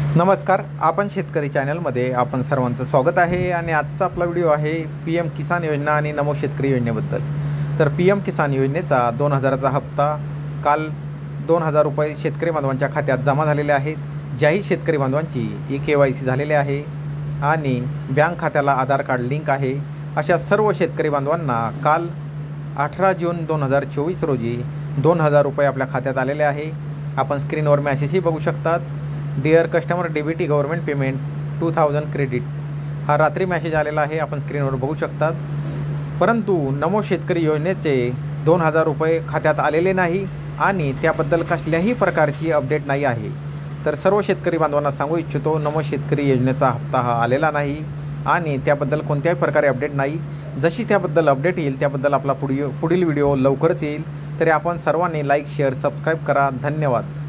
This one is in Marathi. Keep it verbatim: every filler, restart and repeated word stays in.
नमस्कार, आपण शेतकरी चॅनलमध्ये आपण सर्वांचं स्वागत आहे आणि आजचा आपला व्हिडिओ आहे पी एम किसान योजना आणि नमो शेतकरी योजनेबद्दल। तर पी एम किसान योजनेचा दोन हजाराचा हप्ता काल दोन हजार रुपये शेतकरी बांधवांच्या खात्यात जमा झालेले आहेत। ज्याही शेतकरी बांधवांची ई के वाय सी झालेले आहे आणि बँक खात्याला आधार कार्ड लिंक आहे अशा सर्व शेतकरी बांधवांना काल अठरा जून दोन हजार चोवीस रोजी दोन हजार रुपये आपल्या खात्यात आलेले आहे। आपण स्क्रीनवर मॅसेजही बघू शकतात। Dear customer debit government payment two thousand credit हा रात्री मॅसेज आलेला आहे, आपण स्क्रीनवर बघू शकतात। परंतु नमो शेतकरी योजनेचे दोन हजार रुपये खात्यात आलेले नाही आणि त्याबद्दल कसल्याही प्रकारची अपडेट नाही आहे। तर सर्व शेतकरी बांधवांना सांगू इच्छितो, नमो शेतकरी योजनेचा हप्ता हा आलेला नाही आणि त्याबद्दल कोणत्याही प्रकारे अपडेट नाही। जशी त्याबद्दल अपडेट येईल त्याबद्दल आपला पुढील पुढील व्हिडिओ लवकरच येईल। तरी आपण सर्वांनी लाईक शेअर सबस्क्राईब करा। धन्यवाद।